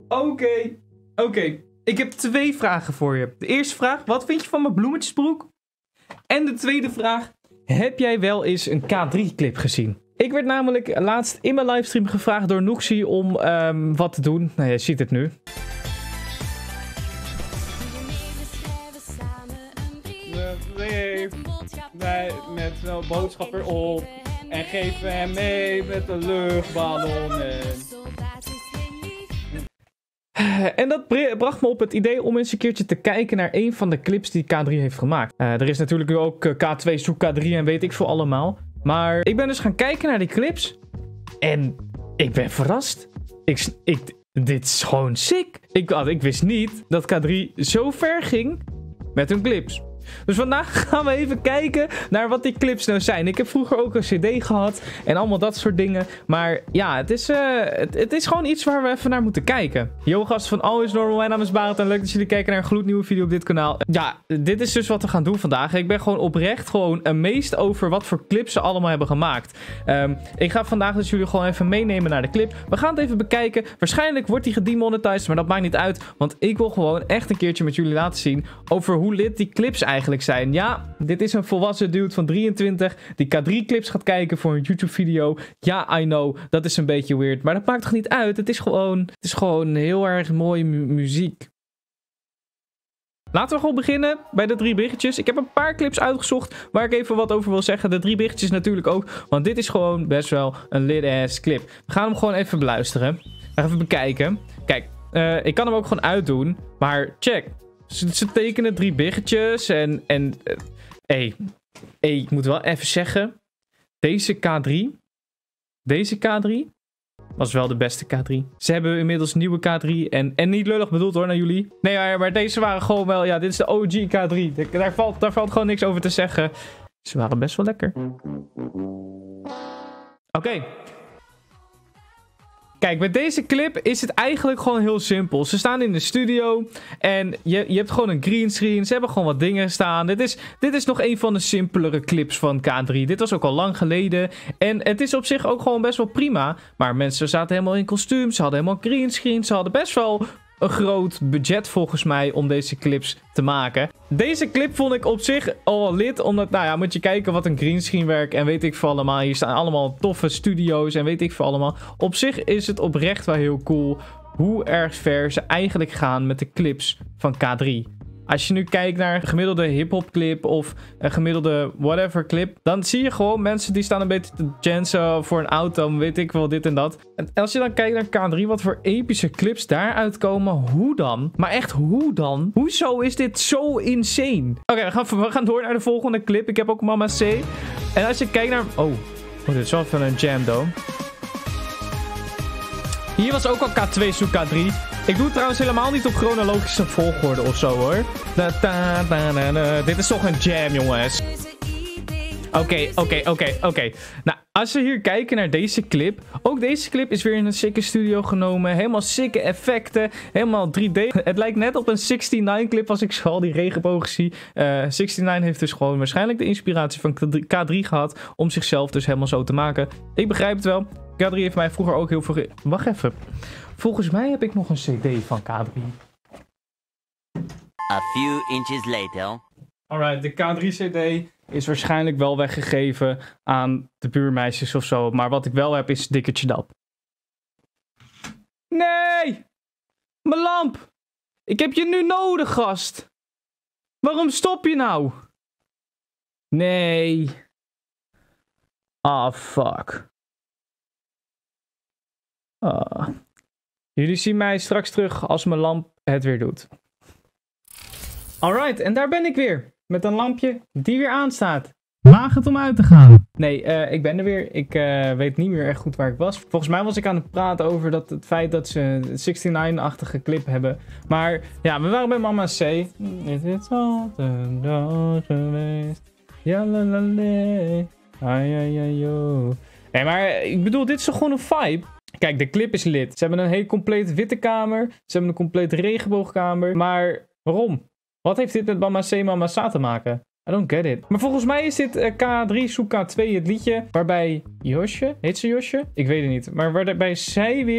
Oké. Ik heb 2 vragen voor je. De eerste vraag, wat vind je van mijn bloemetjesbroek? En de tweede vraag, heb jij wel eens een K3-clip gezien? Ik werd namelijk laatst in mijn livestream gevraagd door Noxie om wat te doen. Nou, je ziet het nu. Met zo'n boodschap erop. En geef hem mee met de luchtballonnen. En dat bracht me op het idee om eens een keertje te kijken naar een van de clips die K3 heeft gemaakt. Er is natuurlijk ook K2 zoek K3 en weet ik veel allemaal. Maar ik ben dus gaan kijken naar die clips. En ik ben verrast. Dit is gewoon sick. Ik wist niet dat K3 zo ver ging met hun clips. Dus vandaag gaan we even kijken naar wat die clips nou zijn. Ik heb vroeger ook een CD gehad en allemaal dat soort dingen. Maar ja, het is gewoon iets waar we even naar moeten kijken. Yo gasten van Always Normal, mijn naam is Barend en leuk dat jullie kijken naar een gloednieuwe video op dit kanaal. Ja, dit is dus wat we gaan doen vandaag. Ik ben gewoon oprecht amazed over wat voor clips ze allemaal hebben gemaakt. Ik ga vandaag dus jullie gewoon even meenemen naar de clip. We gaan het even bekijken. Waarschijnlijk wordt die gedemonetized, maar dat maakt niet uit. Want ik wil gewoon echt een keertje met jullie laten zien over hoe lit die clips eigenlijk zijn. Ja, dit is een volwassen dude van 23 die K3-clips gaat kijken voor een YouTube-video. Ja, I know, dat is een beetje weird, maar dat maakt toch niet uit? Het is gewoon heel erg mooie muziek. Laten we gewoon beginnen bij de 3 berichtjes. Ik heb een paar clips uitgezocht waar ik even wat over wil zeggen. De 3 berichtjes natuurlijk ook, want dit is gewoon best wel een lit-ass clip. We gaan hem gewoon even beluisteren. Even bekijken. Kijk, ik kan hem ook gewoon uitdoen, maar check. Ze tekenen 3 biggetjes en ik moet wel even zeggen, deze K3 was wel de beste K3. Ze hebben inmiddels nieuwe K3 en niet lullig bedoeld hoor naar jullie. Nee, maar deze waren gewoon wel, ja, dit is de OG K3. Daar valt gewoon niks over te zeggen. Ze waren best wel lekker. Oké. Kijk, met deze clip is het eigenlijk gewoon heel simpel. Ze staan in de studio en je hebt gewoon een greenscreen. Ze hebben gewoon wat dingen staan. Dit is nog een van de simpelere clips van K3. Dit was ook al lang geleden. En het is op zich ook gewoon best wel prima. Maar mensen zaten helemaal in kostuum. Ze hadden helemaal greenscreen. Ze hadden best wel een groot budget volgens mij om deze clips te maken. Deze clip vond ik op zich al lit, omdat, nou ja, moet je kijken wat een greenscreen werkt en weet ik veel allemaal. Hier staan allemaal toffe studio's en weet ik veel allemaal. Op zich is het oprecht wel heel cool hoe erg ver ze eigenlijk gaan met de clips van K3. Als je nu kijkt naar een gemiddelde hip-hop clip of een gemiddelde whatever clip, dan zie je gewoon mensen die staan een beetje te jansen voor een auto, weet ik wel, dit en dat. En als je dan kijkt naar K3, wat voor epische clips daaruit komen, hoe dan? Maar echt, hoe dan? Hoezo is dit zo insane? Oké, we gaan door naar de volgende clip. Ik heb ook Mama C. En als je kijkt naar... Oh, dit is wel even een jam, though. Hier was ook al K2 zoek K3. Ik doe het trouwens helemaal niet op chronologische volgorde of zo hoor. Dit is toch een jam, jongens. Oké. Nou, als we hier kijken naar deze clip. Ook deze clip is weer in een sikke studio genomen. Helemaal sikke effecten. Helemaal 3D. Het lijkt net op een 69 clip als ik zo al die regenbogen zie. 69 heeft dus gewoon waarschijnlijk de inspiratie van K3 gehad. Om zichzelf dus helemaal zo te maken. Ik begrijp het wel. K3 heeft mij vroeger ook heel veel... Wacht even. Volgens mij heb ik nog een CD van K3. A few inches later. Alright, de K3 CD is waarschijnlijk wel weggegeven aan de buurmeisjes of zo. Maar wat ik wel heb is Dikkertje Dap. Nee! Mijn lamp! Ik heb je nu nodig, gast! Waarom stop je nou? Nee. Ah, fuck. Jullie zien mij straks terug als mijn lamp het weer doet. Alright, en daar ben ik weer. Met een lampje die weer aanstaat. Waag het om uit te gaan. Nee, ik ben er weer. Ik weet niet meer echt goed waar ik was. Volgens mij was ik aan het praten over het feit dat ze een 69-achtige clip hebben. Maar ja, we waren bij Mama C. Het is al een dag geweest. Ja, la la la. Ai, ai, ai, yo. Nee, maar ik bedoel, dit is toch gewoon een vibe? Kijk, de clip is lit. Ze hebben een hele compleet witte kamer. Ze hebben een compleet regenboogkamer. Maar waarom? Wat heeft dit met Mama C, Mama Sa te maken? I don't get it. Maar volgens mij is dit K3 zoek K2 het liedje waarbij Josje, heet ze Josje? Ik weet het niet. Maar waarbij zij weer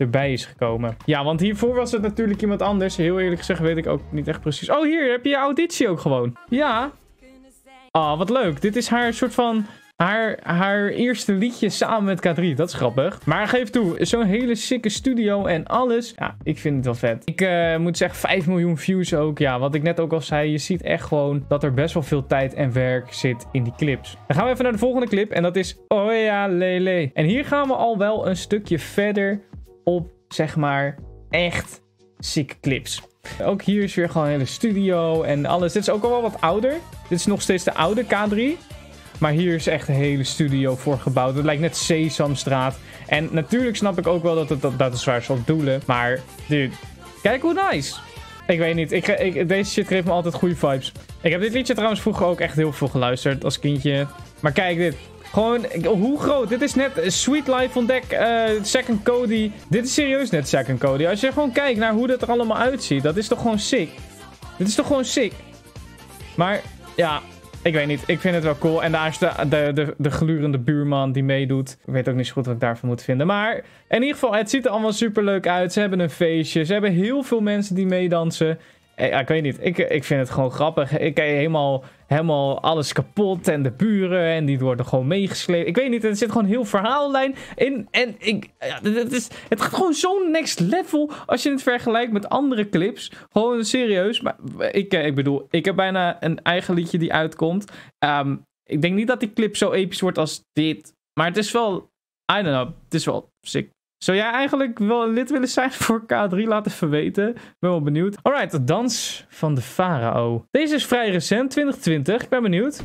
erbij is gekomen. Ja, want hiervoor was het natuurlijk iemand anders. Heel eerlijk gezegd weet ik ook niet echt precies. Oh, hier heb je je auditie ook gewoon. Ja. Ah, wat leuk. Dit is haar soort van... Haar eerste liedje samen met K3. Dat is grappig. Maar geef toe, zo'n hele sicke studio en alles. Ja, ik vind het wel vet. Ik moet zeggen, 5 miljoen views ook. Ja, wat ik net ook al zei. Je ziet echt gewoon dat er best wel veel tijd en werk zit in die clips. Dan gaan we even naar de volgende clip. En dat is Oh ja, lele. En hier gaan we al wel een stukje verder op, zeg maar, echt sicke clips. Ook hier is weer gewoon een hele studio en alles. Dit is ook al wel wat ouder. Dit is nog steeds de oude K3. Maar hier is echt een hele studio voor gebouwd. Het lijkt net Sesamstraat. En natuurlijk snap ik ook wel dat is waar ze op doelen. Maar, dude, kijk hoe nice. Ik weet niet. Deze shit geeft me altijd goede vibes. Ik heb dit liedje trouwens vroeger ook echt heel veel geluisterd als kindje. Maar kijk dit. Gewoon, hoe groot? Dit is net Sweet Life on Deck, Second Cody. Dit is serieus net Second Cody. Als je gewoon kijkt naar hoe dat er allemaal uitziet. Dat is toch gewoon sick. Dit is toch gewoon sick. Maar, ja... Ik weet niet, ik vind het wel cool. En daar is de glurende buurman die meedoet. Ik weet ook niet zo goed wat ik daarvan moet vinden. Maar in ieder geval, het ziet er allemaal super leuk uit. Ze hebben een feestje. Ze hebben heel veel mensen die meedansen. Ja, ik weet niet, ik vind het gewoon grappig. Ik helemaal alles kapot. En de buren, en die worden gewoon meegesleept. Ik weet niet, er zit gewoon heel verhaallijn in. En het gaat gewoon zo'n next level als je het vergelijkt met andere clips. Gewoon serieus. Maar ik bedoel, ik heb bijna een eigen liedje die uitkomt. Ik denk niet dat die clip zo episch wordt als dit. Maar het is wel, I don't know, het is wel sick. Zou jij eigenlijk wel lid willen zijn voor K3? Laat even weten. Ik ben wel benieuwd. Alright, de dans van de farao. Deze is vrij recent, 2020. Ik ben benieuwd.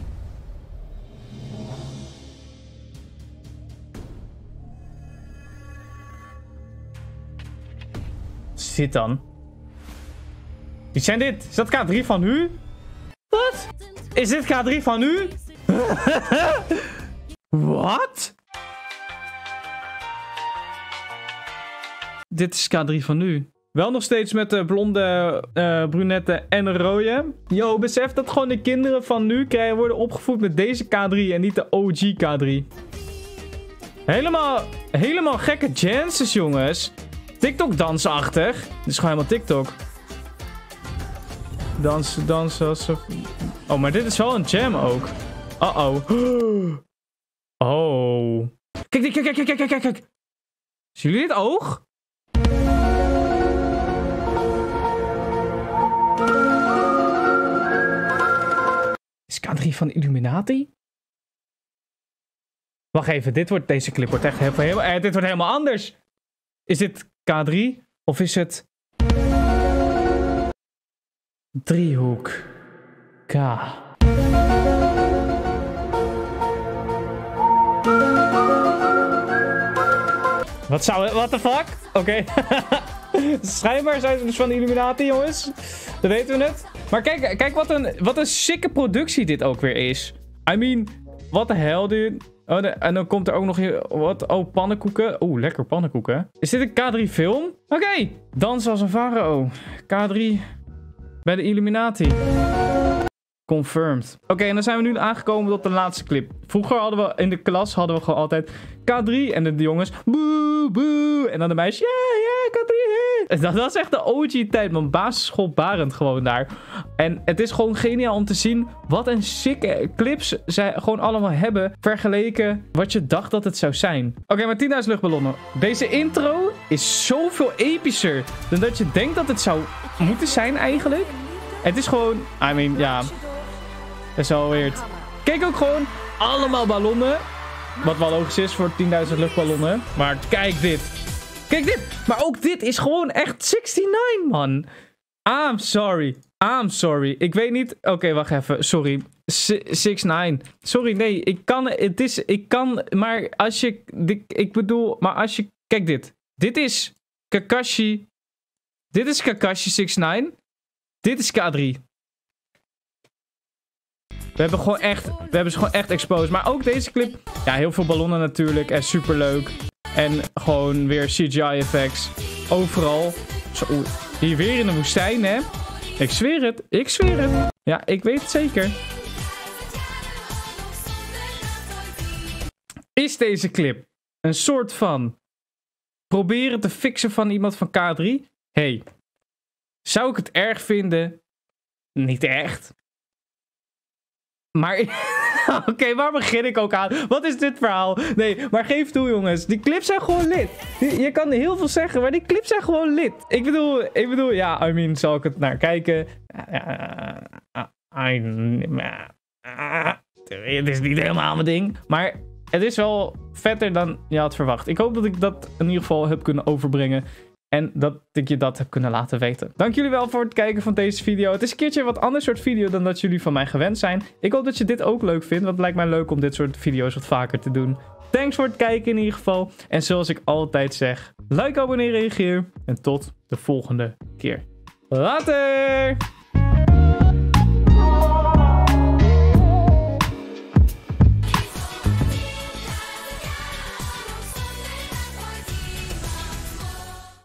Zit dan. Wie zijn dit? Is dat K3 van u? Wat? Is dit K3 van u? Wat? Dit is K3 van nu. Wel nog steeds met de blonde, brunette en rode. Yo, besef dat gewoon de kinderen van nu worden opgevoed met deze K3 en niet de OG K3. Helemaal gekke dances, jongens. TikTok dansachtig. Dit is gewoon helemaal TikTok. Dansen alsof... Oh, maar dit is wel een jam ook. Uh-oh. Oh. Kijk. Zien jullie dit oog? Is K3 van Illuminati? Wacht even, deze clip wordt echt dit wordt helemaal anders. Is dit K3 of is het driehoek K? What the fuck? Oké. Schijnbaar zijn ze dus van de Illuminati, jongens. Dat weten we het. Maar kijk wat een sicke productie dit ook weer is. I mean, what the hell, dude. Oh, en dan komt er ook nog... Wat? Oh, pannenkoeken. Oeh, lekker pannenkoeken. Is dit een K3 film? Oké. Dans als een farao. K3 bij de Illuminati. Confirmed. Oké, en dan zijn we nu aangekomen op de laatste clip. Vroeger hadden we in de klas gewoon altijd K3 en de jongens boe, boe. En dan de meisjes ja, K3. Yeah. Dat was echt de OG-tijd, man. Basisschool Barend gewoon daar. En het is gewoon geniaal om te zien wat een sicke clips zij gewoon allemaal hebben vergeleken wat je dacht dat het zou zijn. Oké, maar 10.000 luchtballonnen. Deze intro is zoveel epischer dan dat je denkt dat het zou moeten zijn eigenlijk. Het is gewoon, I mean, ja... Dat is wel weird. Kijk ook gewoon allemaal ballonnen. Wat wel logisch is voor 10.000 luchtballonnen. Maar kijk dit. Kijk dit. Maar ook dit is gewoon echt 69, man. I'm sorry. Ik weet niet. Oké, wacht even. Sorry. 69. Sorry, nee. Ik kan. Maar als je... Ik bedoel... Maar als je... Kijk dit. Dit is Kakashi. Dit is Kakashi 69. Dit is K3. We hebben ze gewoon echt exposed. Maar ook deze clip. Ja, heel veel ballonnen natuurlijk. En superleuk. En gewoon weer CGI effects. Overal. Zo, hier weer in de woestijn, hè. Ik zweer het. Ja, ik weet het zeker. Is deze clip een soort van proberen te fixen van iemand van K3. Hey, zou ik het erg vinden? Niet echt. Maar... Oké, waar begin ik ook aan? Wat is dit verhaal? Nee, maar geef toe jongens. Die clips zijn gewoon lit. Je kan heel veel zeggen, maar die clips zijn gewoon lit. Ik bedoel, ja, zal ik het naar kijken? Het is niet helemaal mijn ding. Maar het is wel vetter dan je had verwacht. Ik hoop dat ik dat in ieder geval heb kunnen overbrengen. En dat ik je dat heb kunnen laten weten. Dank jullie wel voor het kijken van deze video. Het is een keertje een wat ander soort video dan dat jullie van mij gewend zijn. Ik hoop dat je dit ook leuk vindt. Want het lijkt mij leuk om dit soort video's wat vaker te doen. Thanks voor het kijken in ieder geval. En zoals ik altijd zeg, like, abonneer, reageer. En tot de volgende keer. Later!